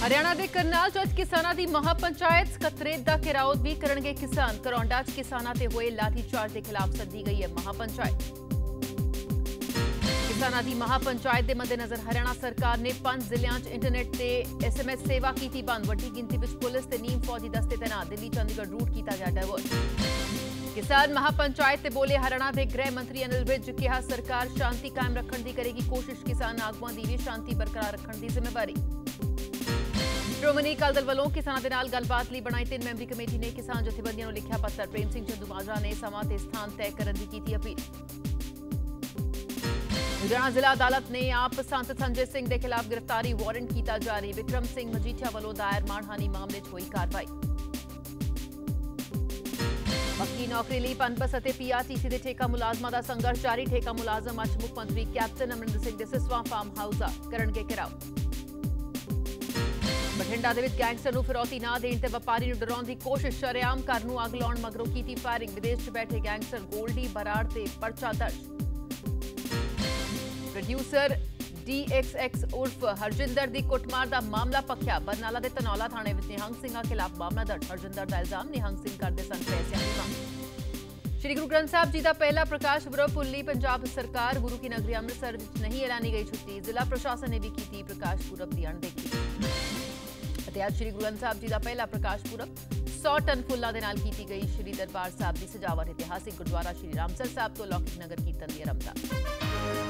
हरियाणा के करनाल च किसानां दी महापंचायत सकत्रेत दा घेराव भी करनगे किसान। करौंडा च किसानां ते होए लाठीचार्ज के खिलाफ सद्दी गई है महापंचायत। किसानां दी महापंचायत के मद्देनजर हरियाणा सरकार ने 5 जिलों च इंटरनेट ते SMS सेवा की बंद। वड्डी गिनती में पुलिस ते नीम फौजी दस्ते तैनात। दिल्ली चंडीगढ़ रूट किया गया डायवर्ट। किसान महापंचायत ते बोले हरियाणा के गृह मंत्री अनिल विज कहा सरकार शांति कायम रखने की करेगी कोशिश। किसान आगुआं दी भी शांति बरकरार रखने की जिम्मेवारी। श्रोमणी अकाली दल वालों किसानों के नाल गलबात लई बनाई 3 मैंबरी कमेटी ने किसान जथेबंदियों को लिखा पत्र। प्रेम सिंह चंदूमाजरा ने समां ते स्थान तय करने की की अपील। लुधियाना जिला अदालत ने आप सांसद संजय सिंह के खिलाफ गिरफ्तारी वारंट किया जारी। विक्रम सिंह मजीठिया वालों दायर मानहानि मामले च हुई कार्रवाई। पक्की नौकरी ਲਈ पनबस ਅਤੇ PRTC ਦੇ ਠੇਕਾ ਮੁਲਾਜ਼ਮਾਂ ਦਾ ਸੰਘਰਸ਼ ਜਾਰੀ। ਠੇਕਾ ਮੁਲਾਜ਼ਮ ਅੱਜ ਮੁੱਖ ਮੰਤਰੀ ਕੈਪਟਨ ਅਮਰਿੰਦਰ ਸਿੰਘ ਦੇ ਸਿਸਵਾ ਫਾਰਮ ਹਾਊਸ ਦਾ ਕਰਨਗੇ ਘਿਰਾਓ। ਬਠਿੰਡਾ ਦੇ ਵਿੱਚ ਗੈਂਗਸਟਰ ਨੂੰ ਫਿਰੌਤੀ ਨਾ ਦੇਣ ਤੇ ਵਪਾਰੀ ਨੂੰ ਡਰਾਉਣ ਦੀ ਕੋਸ਼ਿਸ਼। ਸ਼ਰੇਆਮ ਘਰ ਨੂੰ ਅੱਗ ਲਾਉਣ ਮਗਰੋਂ ਕੀਤੀ ਫਾਇਰਿੰਗ। ਵਿਦੇਸ਼ 'ਚ ਬੈਠੇ ਗੈਂਗਸਟਰ ਗੋਲਡੀ ਬਰਾੜ ਤੇ ਪਰਚਾ ਦਰਜ। प्रोड्यूसर DXX उर्फ हरजिंदर की कुटमार का मामला पक्या। बरनाला के धनौला थाने में निहंग सिंह खिलाफ मामला दर्ज। हरजिंदर का इल्जाम निहंग सिंह करते सन पैसों की मांग। श्री गुरु ग्रंथ साहब जी का पहला प्रकाश पुरब भुल्ली पंजाब सरकार। गुरु की नगरी अमृतसर नहीं ऐलानी गई छुट्टी। जिला प्रशासन ने भी की प्रकाश पुरब की अणदेखी। आज श्री गुरु ग्रंथ साहब जी का पहला प्रकाश पुरब 100 टन फुलों के नाल की गई। श्री दरबार साहब की सजावट। इतिहासिक गुरुद्वारा श्री रामसर साहब तो लौकिक नगर कीर्तन की आरंभता।